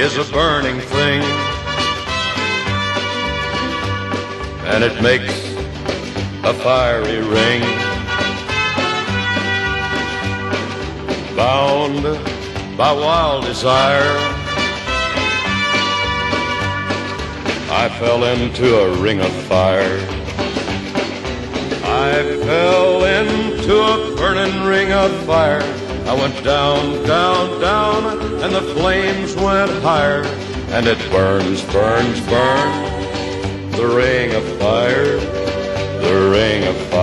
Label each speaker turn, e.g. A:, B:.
A: is a burning thing, and it makes a fiery ring. Bound by wild desire, I fell into a ring of fire. I fell into a burning ring of fire. I went down, down, down, and the flames went higher. And it burns, burns, burns, the ring of fire, the ring of fire.